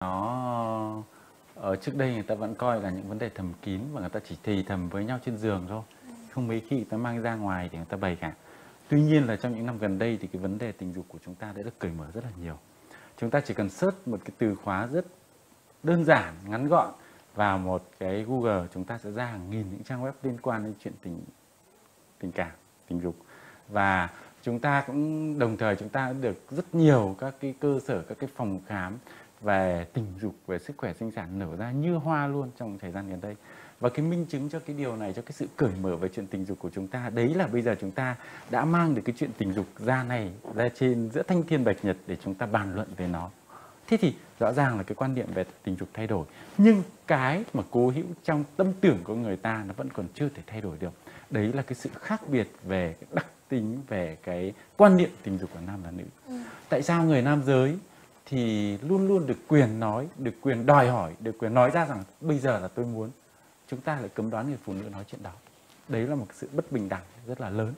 Nó ở trước đây người ta vẫn coi là những vấn đề thầm kín và người ta chỉ thì thầm với nhau trên giường thôi, không mấy khi người ta mang ra ngoài để người ta bày cả. Tuy nhiên là trong những năm gần đây thì cái vấn đề tình dục của chúng ta đã được cởi mở rất là nhiều. Chúng ta chỉ cần search một cái từ khóa rất đơn giản, ngắn gọn vào một cái Google, chúng ta sẽ ra hàng nghìn những trang web liên quan đến chuyện tình cảm, tình dục. Và chúng ta cũng đồng thời chúng ta được rất nhiều các cái cơ sở, các cái phòng khám về tình dục, về sức khỏe sinh sản nở ra như hoa luôn trong thời gian gần đây. Và cái minh chứng cho cái điều này, cho cái sự cởi mở về chuyện tình dục của chúng ta, đấy là bây giờ chúng ta đã mang được cái chuyện tình dục ra trên giữa thanh thiên bạch nhật để chúng ta bàn luận về nó. Thế thì rõ ràng là cái quan niệm về tình dục thay đổi, nhưng cái mà cố hữu trong tâm tưởng của người ta nó vẫn còn chưa thể thay đổi được. Đấy là cái sự khác biệt về cái đặc tính, về cái quan niệm tình dục của nam và nữ. Tại sao người nam giới thì luôn luôn được quyền nói, được quyền đòi hỏi, được quyền nói ra rằng bây giờ là tôi muốn, chúng ta lại cấm đoán người phụ nữ nói chuyện đó? Đấy là một sự bất bình đẳng rất là lớn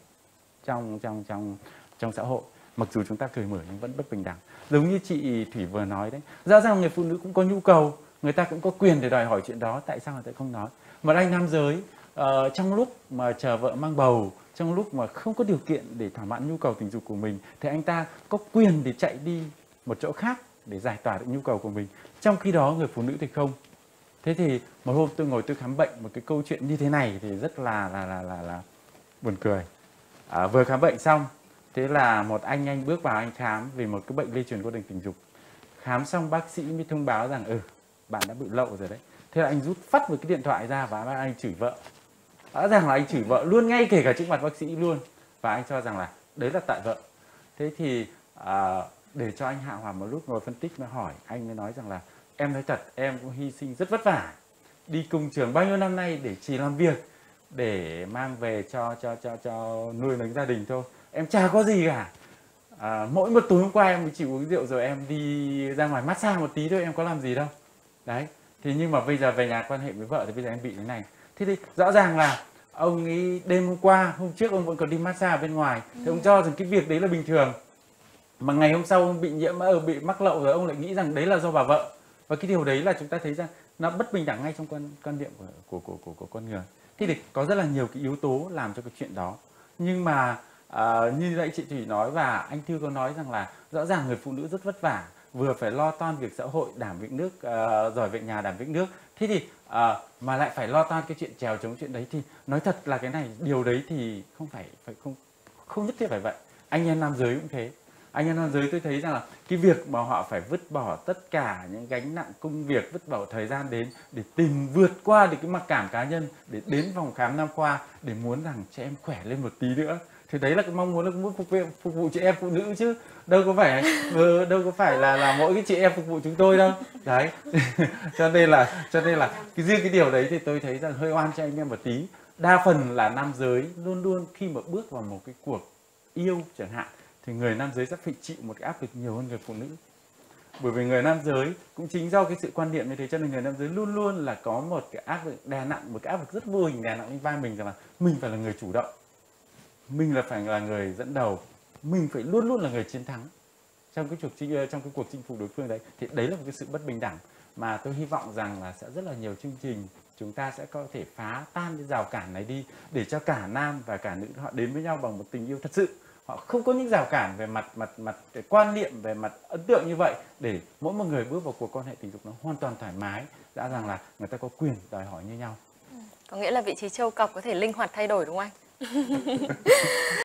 trong xã hội. Mặc dù chúng ta cởi mở nhưng vẫn bất bình đẳng. Giống như chị Thủy vừa nói đấy, rõ ràng người phụ nữ cũng có nhu cầu, người ta cũng có quyền để đòi hỏi chuyện đó, tại sao người ta không nói? Mà anh nam giới trong lúc mà chờ vợ mang bầu, trong lúc mà không có điều kiện để thỏa mãn nhu cầu tình dục của mình, thì anh ta có quyền để chạy đi một chỗ khác để giải tỏa được nhu cầu của mình. Trong khi đó người phụ nữ thì không. Thế thì một hôm tôi ngồi tôi khám bệnh, một cái câu chuyện như thế này thì rất là buồn cười. Vừa khám bệnh xong, thế là một anh bước vào anh khám vì một cái bệnh lây truyền qua đường tình dục. Khám xong bác sĩ mới thông báo rằng bạn đã bị lậu rồi đấy. Thế là anh rút phắt một cái điện thoại ra và anh chửi vợ. Rõ ràng là anh chửi vợ luôn, ngay kể cả trước mặt bác sĩ luôn. Và anh cho rằng là đấy là tại vợ. Thế thì để cho anh hạ hòa một lúc ngồi phân tích mới hỏi, anh mới nói rằng là em nói thật, em cũng hy sinh rất vất vả, đi công trường bao nhiêu năm nay để chỉ làm việc để mang về cho nuôi nấng gia đình thôi, em chả có gì cả. Mỗi một tối hôm qua em mới chỉ uống rượu rồi em đi ra ngoài massage một tí thôi, em có làm gì đâu. Đấy, thì nhưng mà bây giờ về nhà quan hệ với vợ thì bây giờ em bị thế này. Thế thì rõ ràng là ông ấy đêm hôm qua, hôm trước ông vẫn còn đi massage bên ngoài, thì ông cho rằng cái việc đấy là bình thường. Mà ngày hôm sau ông bị nhiễm, bị mắc lậu rồi, ông lại nghĩ rằng đấy là do bà vợ. Và cái điều đấy là chúng ta thấy rằng nó bất bình đẳng ngay trong quan niệm của con người. Thế thì có rất là nhiều cái yếu tố làm cho cái chuyện đó. Nhưng mà như nãy chị Thủy nói và anh Thư có nói rằng là rõ ràng người phụ nữ rất vất vả, vừa phải lo toan việc xã hội, đảm việc nước, giỏi việc nhà đảm việc nước. Thế thì mà lại phải lo toan cái chuyện trèo chống chuyện đấy, thì nói thật là cái này, điều đấy thì không nhất thiết phải vậy. Anh em nam giới cũng thế. Anh em nam giới tôi thấy rằng là cái việc mà họ phải vứt bỏ tất cả những gánh nặng công việc, vứt bỏ thời gian đến để tìm vượt qua được cái mặc cảm cá nhân, để đến phòng khám nam khoa để muốn rằng trẻ em khỏe lên một tí nữa, thì đấy là cái mong muốn, là muốn phục vụ chị em phụ nữ chứ đâu có phải là mỗi cái chị em phục vụ chúng tôi đâu. Đấy. cho nên là riêng cái điều đấy thì tôi thấy rằng hơi oan cho anh em một tí. Đa phần là nam giới luôn luôn khi mà bước vào một cái cuộc yêu chẳng hạn, thì người nam giới sẽ phải chịu một cái áp lực nhiều hơn người phụ nữ. Bởi vì người nam giới cũng chính do cái sự quan niệm như thế, cho nên người nam giới luôn luôn là có một cái áp lực đè nặng, một cái áp lực rất vô hình đè nặng lên vai mình, rằng là mình phải là người chủ động, mình phải là người dẫn đầu, mình phải luôn luôn là người chiến thắng trong cái cuộc chinh phục đối phương đấy. Thì đấy là một cái sự bất bình đẳng mà tôi hy vọng rằng là sẽ rất là nhiều chương trình chúng ta sẽ có thể phá tan cái rào cản này đi, để cho cả nam và cả nữ họ đến với nhau bằng một tình yêu thật sự. Họ không có những rào cản về mặt quan niệm, về mặt ấn tượng như vậy, để mỗi một người bước vào cuộc quan hệ tình dục nó hoàn toàn thoải mái. Rõ ràng là người ta có quyền đòi hỏi như nhau. Có nghĩa là vị trí châu cọc có thể linh hoạt thay đổi đúng không anh?